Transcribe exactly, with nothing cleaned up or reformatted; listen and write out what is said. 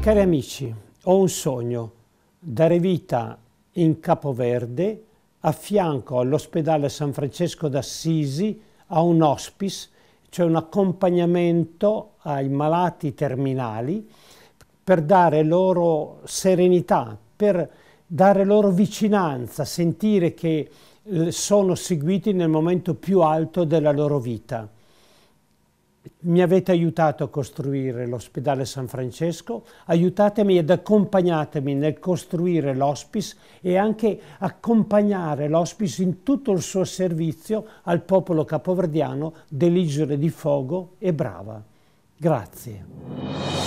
Cari amici, ho un sogno: dare vita in Capoverde, a fianco all'ospedale San Francesco d'Assisi, a un hospice, cioè un accompagnamento ai malati terminali, per dare loro serenità, per dare loro vicinanza, sentire che sono seguiti nel momento più alto della loro vita. Mi avete aiutato a costruire l'ospedale San Francesco, aiutatemi ed accompagnatemi nel costruire l'hospice e anche accompagnare l'hospice in tutto il suo servizio al popolo capoverdiano delle Isole di Fogo e Brava. Grazie.